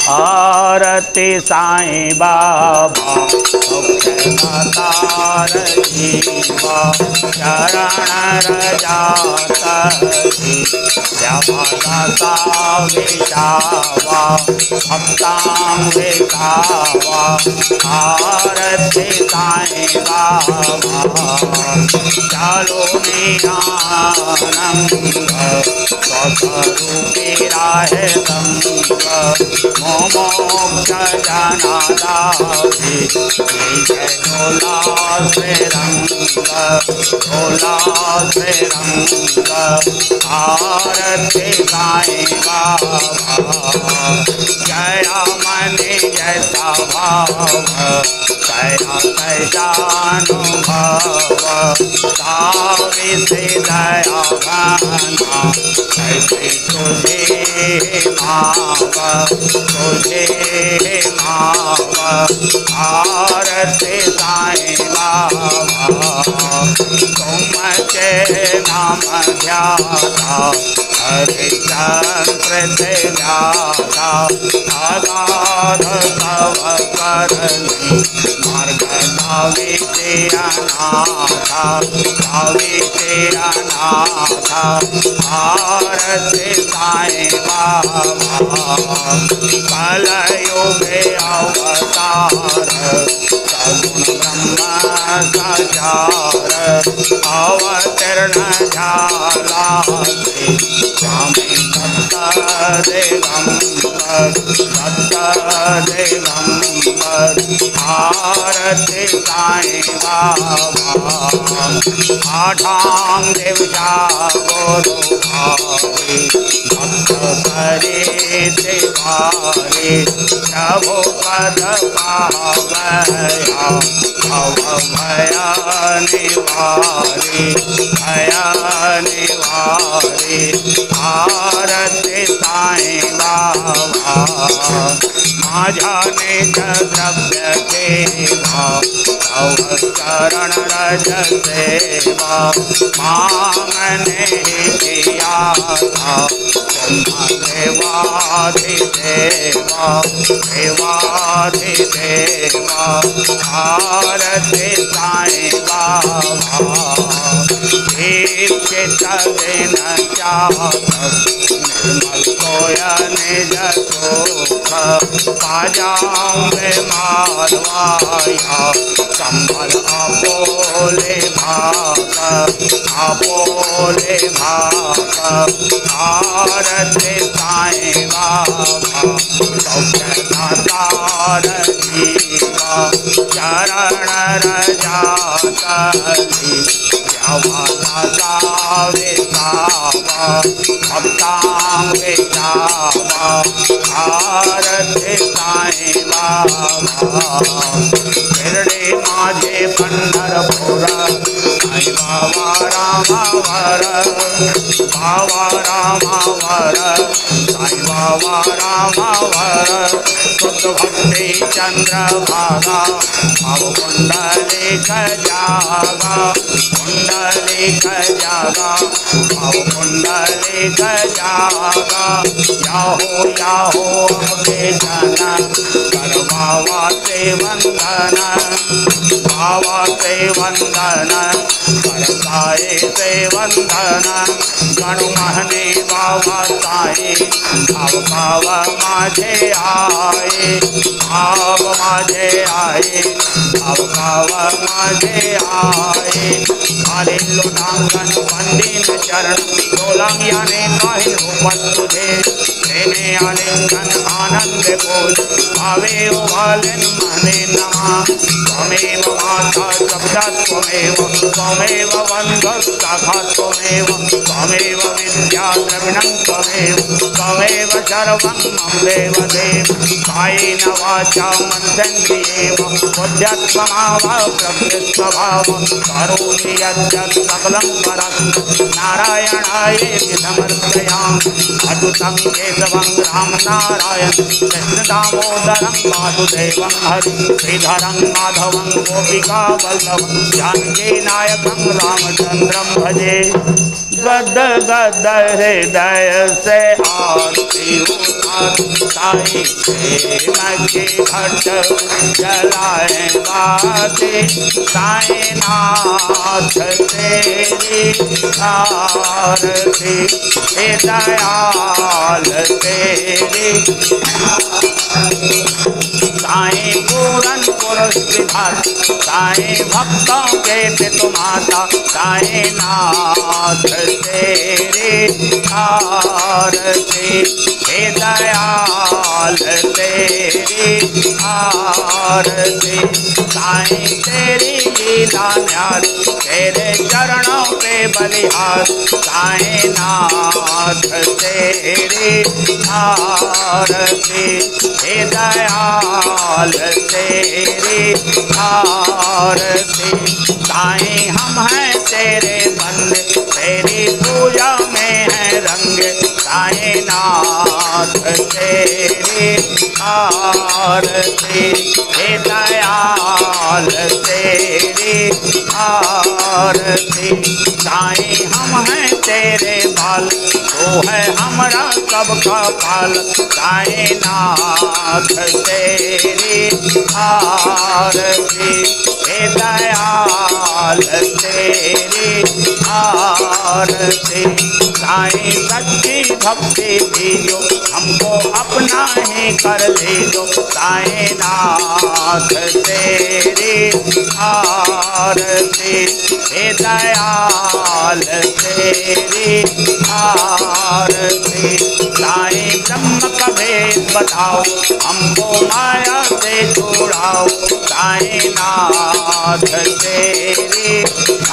आरती साईं बाबा तार जीवा चरण रजाता श्यामादासा विशावा भक्तां विशावा आरती साईं बाबा चालो नियानंद स्वस्वरूपी राहे संग मोक्ष जनादाभि जय झोला से रंग आरती साईं बाबा जया मनि जैसा भाव कया तैजानुभव सावी से दया घना ऐसे तुझे माव आरती साईं बाबा तुम के नाम ध्याता हरिचंद्र से व्याता अगाध तव करनी मार्ग दावी अनाथा आरती साईं बाबा कलयुगे अवतार सगुण ब्रह्म सचार अवतीर्ण झाला स्वामी दत्त दिगंबर आरती साईं बाबा आठां दिवसा गुरु भारी भक्त करे भारी प्रभु पद पावया भव भय निवारी आरती साईं बाबा माझा निज द्रव्य सेवा तव चरण रज सेवा मांगने किया था देवाधिदेवा आरती साईं बाबा दीक्षित दिन चाहत निर्मल सोय निज सुख पाजाऊं मारवाया संभल अपोले भाग आरती साईं बाबा सौख्यदातार जीवा चरण रजातली श्यामादासा विशावा भक्तां विशावा आरती साईं बाबा शिरडी माझे पंढरपुर साईं बाबा रामावर साईं बाबा रामावर शुद्ध भक्ति चंद्रभागा भाव कुंडलिक जागा भाव कुंडलिक जागा याहो अम्बे जन कर बाबा से वंदन कर साए से वंदन गणु महने बाबा साई भाव माझे आए भाव माझे आए आले लोटांगन वंदीन चरण डोलां याने काहिन रूपत तुझे तेने आलिंगन आनंद बोल भावे उभालेन मने नमा त्वमेव माता शब्दा त्वमेव बंधु शाखा त्वमेव विद्या द्रविणं त्वमेव सर्वं मम देव कायेन वाचा मनसेन्द्रियेण बुद्ध्यात्मना वा प्रकृतिस्वभाव करोमि यद्यत् सकलं परस्मै नारायणायेति समर्पयामि अच्युतं केशवं राम नारायण कृष्ण दामोदरं वासुदेवं हरि श्रीधरं माधवं गोपिका वल्लभं जानकी नायकं रामचन्द्रं भजे। गद गद हृदय से आरती उतार साईं प्रेम की घट जलाए बाती साईं नाथ तेरी आरती हे दयाल तेरी साईं पूरन पुरुष विधाता साईं भक्तों के पितु माता साईं नाथ तेरी आरती हे दयाल तेरी आरती साईं तेरी लीला न्यारी तेरे चरणों पे बलिहार साईं नाथ तेरी आरती हे दयाल तेरी आरती साईं हम हैं तेरे बंदे तेरी पूजा में है रंग साईं नाथ तेरी आरती हे दयाल तेरी आरती साईं हम हैं तेरे बाल तो है हमारा सबका पाल साईं नाथ तेरी आरती हे दयाल तेरी आरती साईं सच्ची भक्ति दीजो हमको अपना ही कर लीजो साईं नाथ तेरी आरती हे दयाल तेरी आरती साईं ब्रह्म का भेद बताओ हमको माया से छुड़ाओ साईं नाथ तेरी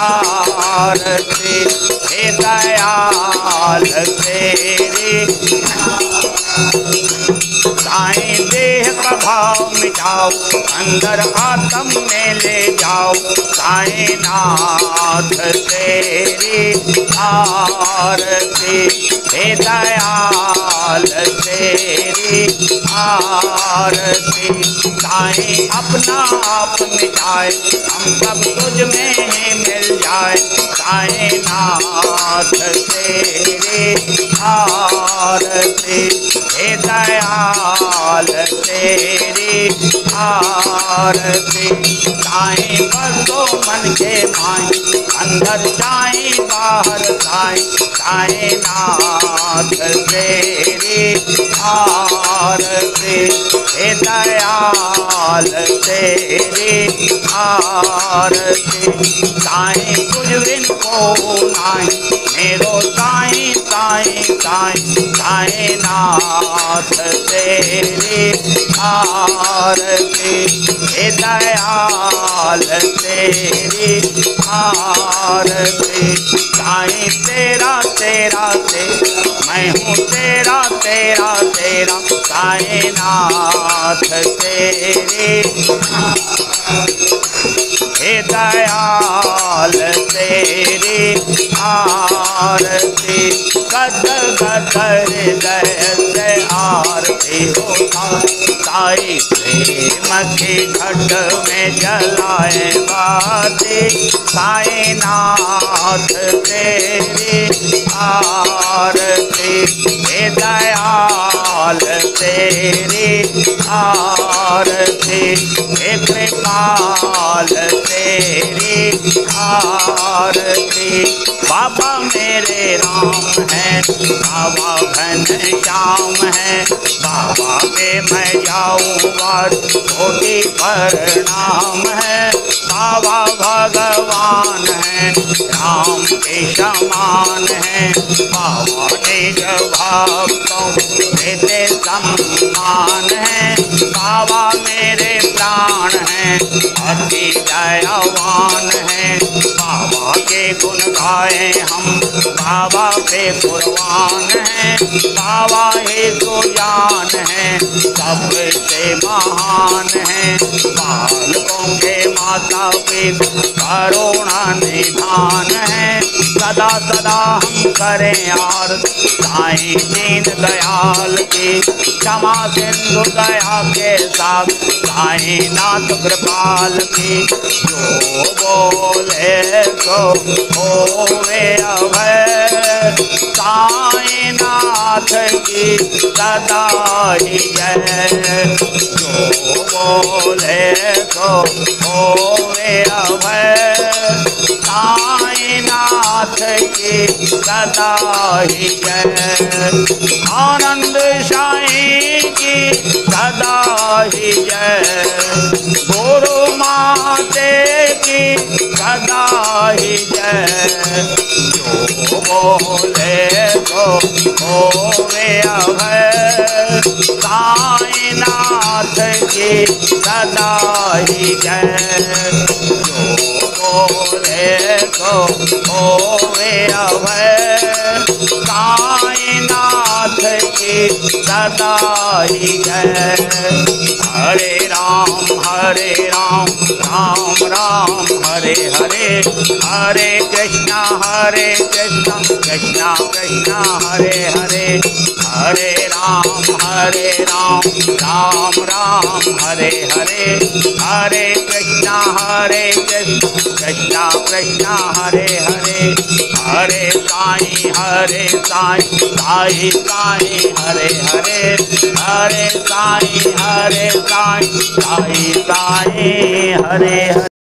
आरती हे दयाल तेरी साईं देह का भाव मिटाओ अंदर आत्म में ले जाओ साईं नाथ तेरी आरती हे दयाल तेरी आरती साईं अपना आप मिटाए हम सब तुझ में ही मिल जाए साईं नाथ तेरी आरती हे दयाल तेरी आरती साईं बसो मन के माई अंदर जाई बाहर साईं साईं नाथ तेरी आरती हे दयाल तेरी आरती साईं कुछ बिन को नाई मेरो साईं साईं साईं साईं नाथ तेरी आरती हे दयाल तेरी आरती साईं तेरा तेरा तेरा मैं हूँ तेरा तेरा तेरा साईं नाथ तेरी हे दयाल तेरी आरती गद गद हृदय से आरती होता साईं प्रेम की घट में जलाए बाती साईं नाथ तेरी आरती हे दयाल तेरी आरती हे कृपाल तेरी आरती बाबा मेरे राम है बाबा घन श्याम है बाबा पे मैं जाऊँगा कोटि प्रणाम है बाबा भगवान है राम के समान है बाबा निज भक्तों देते सम्मान है बाबा मेरे प्राण है अति दयावान है बाबा के गुण गाए हम बाबा पे कुर्बान है बाबा ही तो जान है सबसे महान है बालकों के माता पिता करुणा निधान है सदा सदा हम करें आरती साईं दीन दयाल की क्षमा सिंधु दया के साथ साईं नाथ कृपा पाल की, जो बोले सो होवे अभय। साईं नाथ की सदा ही जय, जो बोले सो होवे अभय। साईं नाथ की सदा ही जय, आनंद साईं की सदा ही जय। गुरु माते की सदा ही जय, जो बोले तो होवे अभय। साईं नाथ की सदा ही जय, जो बोले तो होवे अभय। साईं नाथ की सदा ही जय। हरे राम राम राम हरे हरे, हरे कृष्णा कृष्णा कृष्णा हरे हरे। हरे राम राम राम हरे हरे, हरे कृष्णा कृष्णा कृष्णा हरे हरे। हरे साईं साईं साईं हरे हरे, हरे साईं साईं साईं हरे हरे।